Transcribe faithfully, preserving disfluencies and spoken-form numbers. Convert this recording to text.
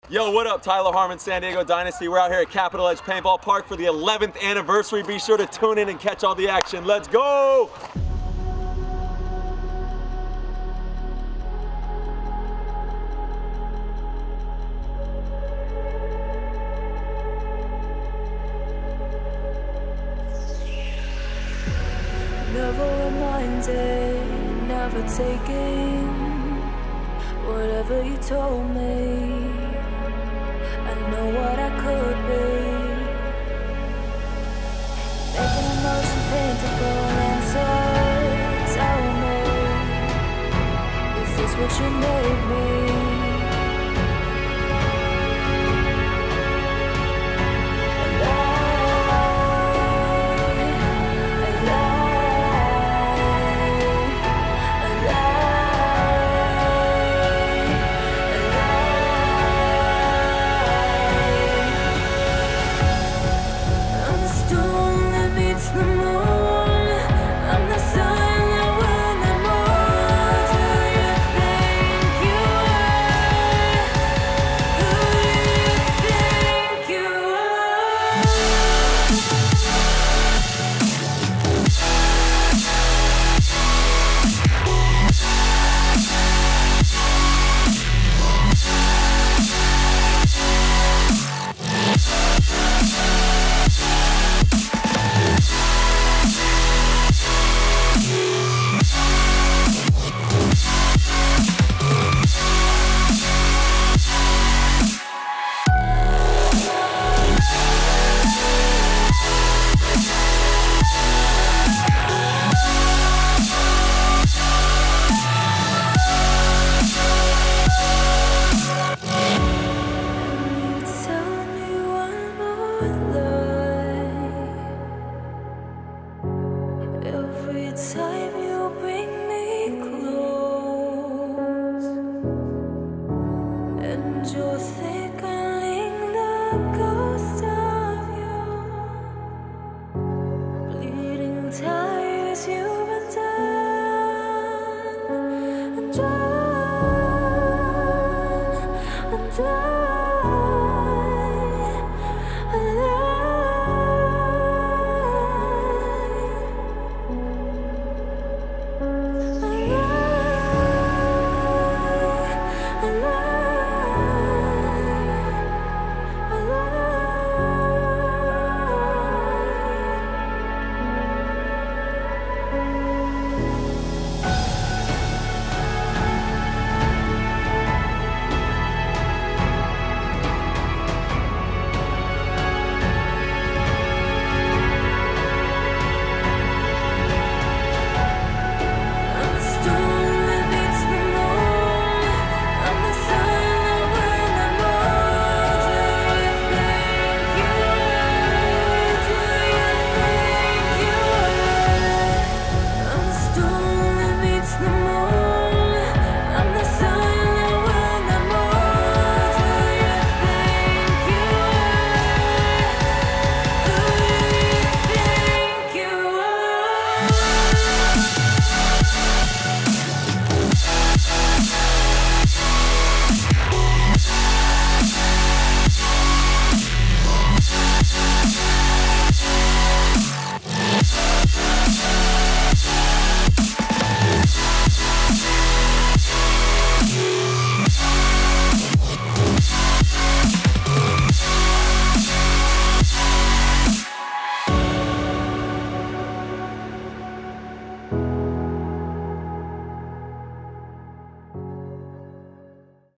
Yo, what up? Tyler Harmon, San Diego Dynasty. We're out here at Capital Edge Paintball Park for the eleventh anniversary. Be sure to tune in and catch all the action. Let's go! Never reminded, never taking whatever you told me. I know what I could be, making emotion paintable answer. Tell me, is this what you made me? Every time you bring me close, and you're thickening the ghost of you, bleeding tires you've been done, and done, and done.